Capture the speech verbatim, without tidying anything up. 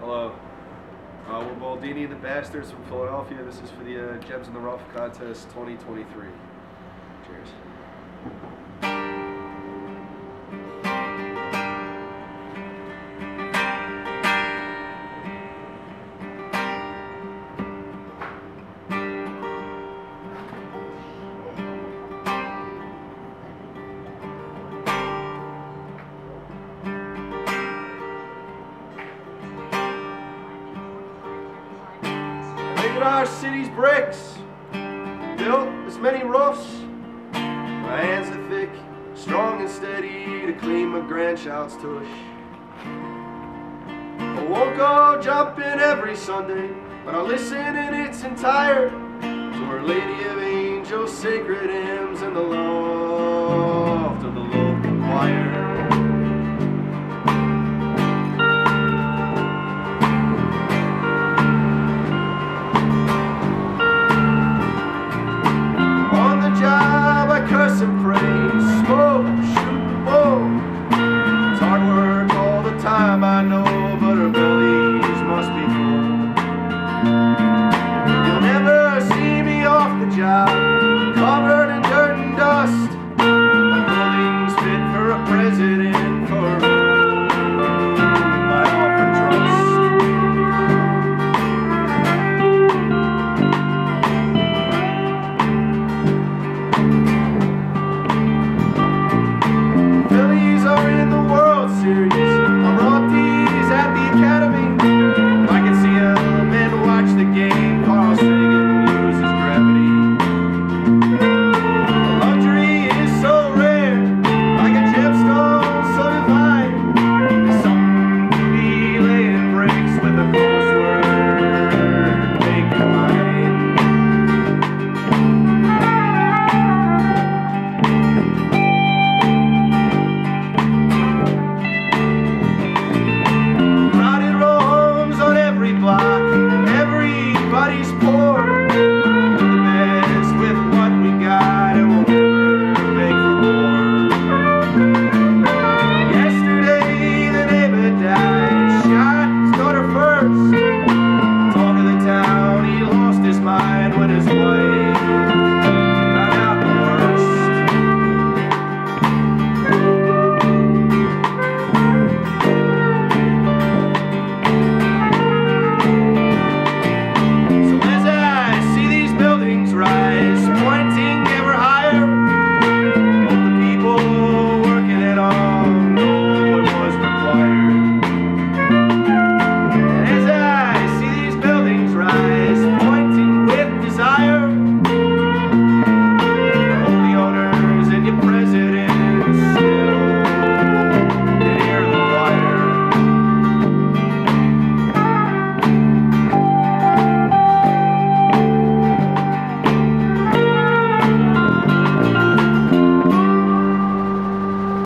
Hello. Uh, we're Baldini and the Bastards from Philadelphia. This is for the uh, Gems in the Rough Contest twenty twenty-three. Cheers. Look at our city's bricks, built as many roofs. My hands are thick, strong and steady to clean my grandchild's tush. I won't go jumping every Sunday, but I'll listen in its entire to Our Lady of Angels' sacred hymns and the loft of the local choir.